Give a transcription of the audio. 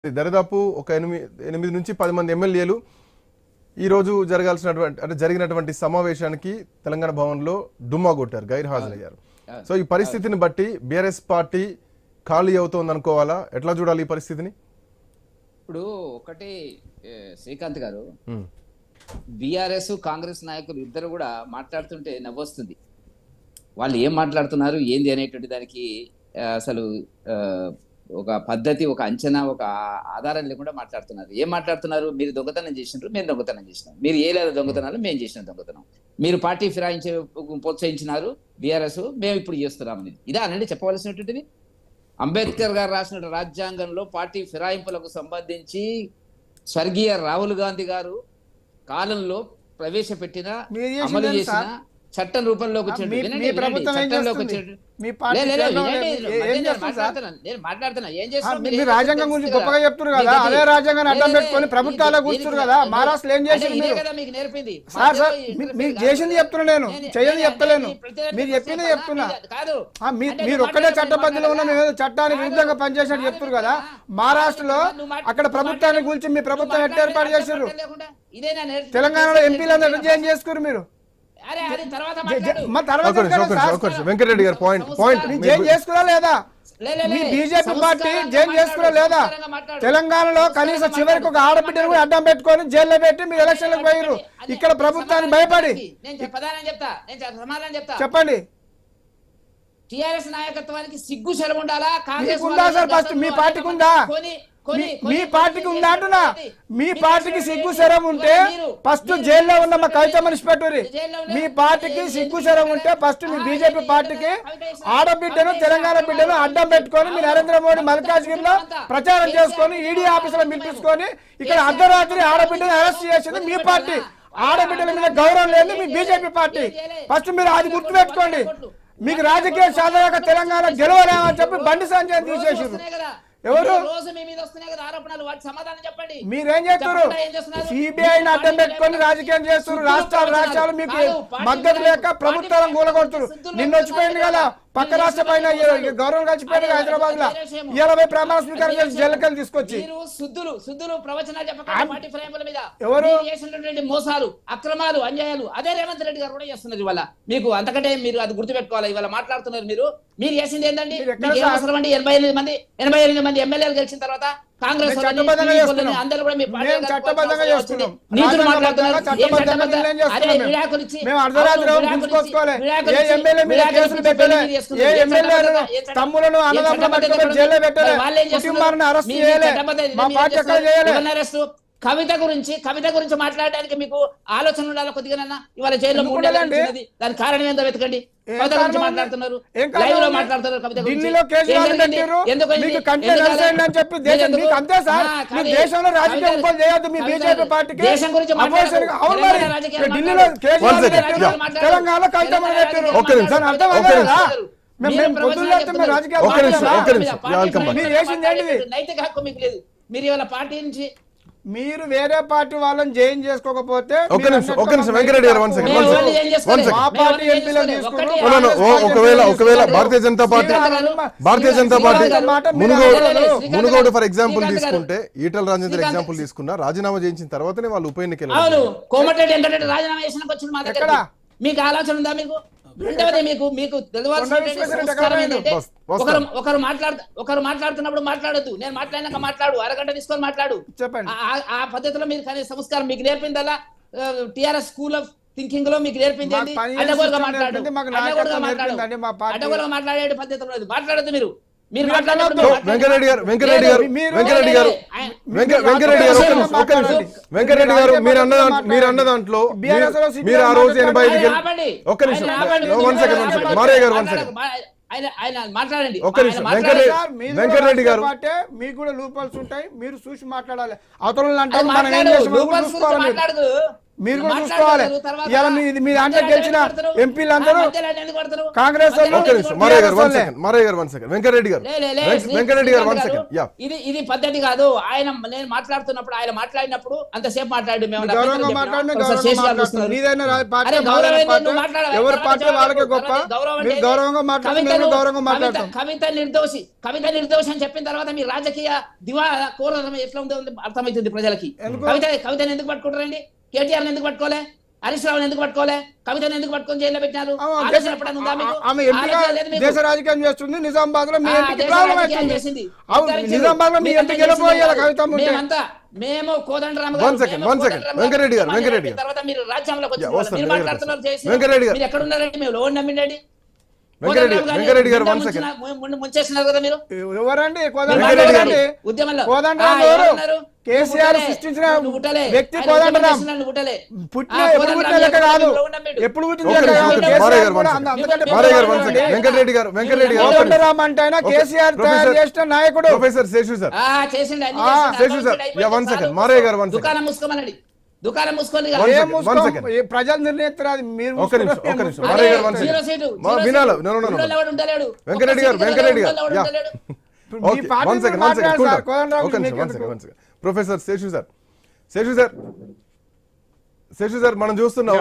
దరిదాపు ఒక 8 నుంచి 10 మంది ఎమ్మెల్యేలు ఈ రోజు జరిగినటువంటి సమావేశానికి తెలంగాణ భవన్లో డుమ్మా కొట్టారు, గైర్హాజరయ్యారు. సో ఈ పరిస్థితిని బట్టి బీఆర్ఎస్ పార్టీ ఖాళీ అవుతోంది అనుకోవాలా? ఎట్లా చూడాలి ఈ పరిస్థితిని? ఇప్పుడు ఒకటి శ్రీకాంత్ గారు, బీఆర్ఎస్ కాంగ్రెస్ నాయకులు ఇద్దరు కూడా మాట్లాడుతుంటే నవ్వొస్తుంది. వాళ్ళు ఏం మాట్లాడుతున్నారు ఏంది అనేటువంటి దానికి అసలు ఒక పద్ధతి, ఒక అంచనా, ఒక ఆధారం లేకుండా మాట్లాడుతున్నారు. ఏం మాట్లాడుతున్నారు? మీరు దొంగతనం చేసినారు, మేము దొంగతనం చేసినాం. మీరు ఏ లేదా దొంగతనాలు, మేము చేసిన దొంగతనం. మీరు పార్టీ ఫిరాయించే ప్రోత్సహించినారు బీఆర్ఎస్, మేము ఇప్పుడు చేస్తున్నాం. ఇదా అనండి చెప్పవలసినటువంటిది. అంబేద్కర్ గారు రాసిన రాజ్యాంగంలో పార్టీ ఫిరాయింపులకు సంబంధించి స్వర్గీయ రాహుల్ గాంధీ గారు కాలంలో ప్రవేశపెట్టిన, అమలు చేసిన చట్టం రూపంలోకి వచ్చాడు. రాజ్యాంగం గురించి గొప్పగా చెప్తున్నారు కదా, అదే రాజ్యాంగాన్ని అడ్డం పెట్టుకొని ప్రభుత్వాలు కూర్చున్నారు కదా. మహారాష్ట్రలో ఏం చేసింది నేర్పింది? మీరు చేసింది చెప్తున్నా, నేను చేయని చెప్తలేను, మీరు చెప్పింది చెప్తున్నా. మీరు ఒక్కటే చట్టబద్ధంలో ఉన్న మేము చట్టానికి విరుద్ధంగా పనిచేసినట్టు చెప్తున్నారు కదా. మహారాష్ట్రలో అక్కడ ప్రభుత్వాన్ని గురించి మీ ప్రభుత్వం ఎట్లా ఏర్పాటు చేశారు? తెలంగాణలో ఎంపీలందరూ రిజైన్ చేసుకున్నారు. మీరు వెంకటరెడ్డి గారు పాయింట్ జైన్ చేసుకురా లేదా? మీ బీజేపీ పార్టీ జైన్ చేసుకురా లేదా? తెలంగాణలో కనీసం చివరికి ఒక ఆడబిడ్డను కూడా అడ్డం పెట్టుకొని జైల్లో పెట్టి మీరు ఎలక్షన్లకు పోయారు. ఇక్కడ ప్రభుత్వానికి భయపడి. చెప్పండి. టిఆర్ఎస్ నాయకత్వానికి సిగ్గు శరం ఉండాలా? కాంగ్రెస్ ఉందా సార్? ఫస్ట్ మీ పార్టీకి ఉందా? మీ పార్టీకి ఉందా అంటున్నా. మీ పార్టీకి సిగ్గు శరం ఉంటే ఫస్ట్ జైల్లో ఉన్న మా కవితమ్మని ఇష్టపెట్టుర్రి. మీ పార్టీకి సిగ్గు శరం ఉంటే ఫస్ట్ మీ బీజేపీ పార్టీకి ఆడబిడ్డను, తెలంగాణ బిడ్డను అడ్డం పెట్టుకొని మీ నరేంద్ర మోడీ మల్కాజ్గిరిలో ప్రచారం చేసుకొని ఈడీ ఆఫీసులో పిలిపించుకొని ఇక్కడ అర్ధరాత్రి ఆడబిడ్డను అరెస్ట్ చేసింది మీ పార్టీ. ఆడబిడ్డల మీద గౌరవం లేదు మీ బీజేపీ పార్టీ. ఫస్ట్ మీరు అది గుర్తు పెట్టుకోండి. మీకు రాజకీయ సాధక తెలంగాణ గెలవలేమని చెప్పి బండి సంజయ్ తీసేసారు. ఎవరు? మీరేం చేస్తారు? సిబిఐని అడ్డం పెట్టుకొని రాజకీయం చేస్తారు. రాష్ట్రాలు మీకు మద్దతు లేక ప్రభుత్వాలను కూలగొడుతున్నారు. నిన్న వచ్చిపోయింది కదా పక్క రాష్ట్ర పైన గౌరవం కలిసిపోయింది హైదరాబాద్ లో. 20 ప్రమాణ స్వీకారం చేసి జైలుకెళ్ళి తీసుకొచ్చి ఎవరు చేసినటువంటి మోసాలు, అక్రమాలు, అన్యాయాలు అదే రేవంత్ రెడ్డి గారు కూడా చేస్తున్నారు. ఇవాళ మీకు అంతకంటే మీరు అది గుర్తుపెట్టుకోవాలి. ఇవాళ మాట్లాడుతున్నారు మీరు చేసింది ఏంటండి? 88 మంది ఎమ్మెల్యేలు గెలిచిన తర్వాత కాంగ్రెస్ అందరూ కూడా చట్టబద్ధంగా చేస్తున్నాం. తమ్ములను జైల్లో పెట్టలే, కుటుంబాలను అరెస్ట్ చేయలే, మా పార్టీ ఎక్కడ చేయలే. కవిత గురించి మాట్లాడడానికి మీకు ఆలోచన ఉండాలి కొద్దిగా. ఇవాళ జైల్లో దానికి కారణం ఏందో వెతకండి. కవిత గురించి మాట్లాడుతున్నారు, లైవ్ లో మాట్లాడుతున్నారు. కవిత ఢిల్లీలో దేశం గురించి తెలంగాణ నైతిక హక్కు మీకు లేదు. మీరు ఇవాళ పార్టీ నుంచి మీరు వేరే పార్టీ వాళ్ళని జాయిన్ చేసుకోకపోతే వెంకరెడ్డి గారు ఒకవేళ Bharatiya Janata party Munugode for example తీసుకుంటే, ఈటల రాజేందర్ ఎగ్జాంపుల్ తీసుకున్నా, రాజీనామా చేయించిన తర్వాతనే వాళ్ళు ఉప ఎన్నికలు. కోమటిరెడ్డి వెంకటరెడ్డి రాజీనామా చేసినాక వచ్చింది మా దగ్గర. మీకు ఆలోచన ఉందా? రెండవది మీకు ఒకరు మాట్లాడుతున్నప్పుడు మాట్లాడద్దు. నేను మాట్లాడినాక మాట్లాడు, అరగంట తీసుకొని మాట్లాడు. చెప్పండి. ఆ పద్ధతిలో మీరు కనీస సంస్కారం మీకు నేర్పిందల్లా టిఆర్ఎస్ స్కూల్ ఆఫ్ థింకింగ్ లో మీకు నేర్పింది. అడ్డగోలుగా మాట్లాడే పద్ధతిలో మాట్లాడద్దు. మీరు వెంకరెడ్డి గారు మీరు అన్న దాంట్లో మీరు ఆ రోజు 85 ఒక్క నిమిషం మారయ్య గారు మాట్లాడండి. వెంకరెడ్డి గారు మీకు కూడా లూపల్స్ ఉంటాయి, మీరు చూసి మాట్లాడాలి. అవతల అంటే మనం ఏం చేస్తాం? మీరు కూడా చూసుకోవాలి. ఇవాళ మీ దాంట్లో గెలిచిన ఎంపీలు అందరూ కాంగ్రెస్ వాళ్ళు. ఒక్క నిమిషం మారయ్య గారు 1 సెకండ్, మారయ్య గారు 1 సెకండ్, వెంకటరెడ్డి గారు వెంకటరెడ్డి గారు 1 సెకండ్. యా ఇది పద్ధతి కాదు. ఆయన నేను మాట్లాడుతున్నప్పుడు ఆయన మాట్లాడినప్పుడు అంతసేపు మాట్లాడు. మేము గౌరవంగా మాట్లాడిన ఎవరి పార్టీ వాళ్ళకే గొప్ప. మీరు గౌరవంగా మాట్లాడుతున్నారు, గౌరవంగా మాట్లాడతాం. కవిత నిర్దోషి అని చెప్పిన తర్వాత మీ రాజకీయ దివా కోరడం ఎట్లా ఉందో అర్థమవుతుంది ప్రజలకి. కవితను ఎందుకు పట్టుకుంటారండి? కేటీఆర్ ఎందుకు పట్టుకోలే? హరీష్ రావుని ఎందుకు పట్టుకోలే? కవితను ఎందుకు పట్టుకొని జైల్లో పెట్టినారు? ఆమె ఎంపీగా దేశ రాజకీయం చేస్తుంది. నిజామాబాద్ లో మీ ఎంపీకి ప్రాబ్లం అవుతుంది. నిజామాబాద్ లో మీ ఎంపీకి వెళ్ళిపోయాలి కవిత. మేము కోదండరామ వెంకటరెడ్డి గారు తర్వాత మీరు రాజ్యాంగంలోకి వచ్చి వెంకటరెడ్డి గారు మీరు ఎక్కడ ఉన్నారండి? మేము లోన్ నమ్మిండండి. వెంకటరెడ్డి గారు 1 సెకండ్. ముంచేస్తున్నారు కదా మీరు. ఎవరండి ఉద్యమంలో కేసీఆర్ సృష్టించిన వ్యక్తి కోదండరాం. పుట్టిన ఎప్పుడు పుట్టిన లెక్క కాదు, ఎప్పుడు పుట్టిన లెక్క కాదు. వెంకటరెడ్డి గారు కోదండరాం అంటే ఆయన కేసీఆర్ తయారు చేసిన నాయకుడు. Professor Seshu sir, Seshu sir 1 second. Maraiah గారు 1 సెకండ్. దుకాణం మూసుకోమనండి. దుకాణం మూసుకొని ప్రజలు నిర్ణయిస్తారు. మీరు ఒక్క నిమిషం మారయ్య గారు 1 సెకండ్. వినాలి. వెంకటరెడ్డి గారు 1 సెకండ్. ప్రొఫెసర్ శేషు సార్ మనం చూస్తున్నాం.